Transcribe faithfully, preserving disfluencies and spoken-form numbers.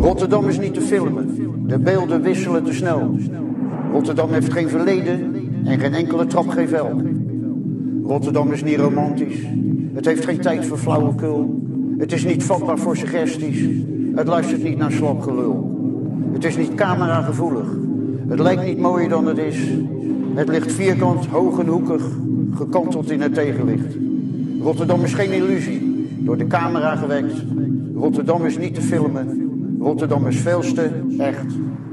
Rotterdam is niet te filmen, de beelden wisselen te snel. Rotterdam heeft geen verleden en geen enkele trap geen vel. Rotterdam is niet romantisch, het heeft geen tijd voor flauwekul. Het is niet vatbaar voor suggesties, het luistert niet naar slapgelul. Het is niet cameragevoelig, het lijkt niet mooier dan het is. Het ligt vierkant, hoog en hoekig, gekanteld in het tegenlicht. Rotterdam is geen illusie, door de camera gewekt. Rotterdam is niet te filmen, Rotterdam is veelste echt.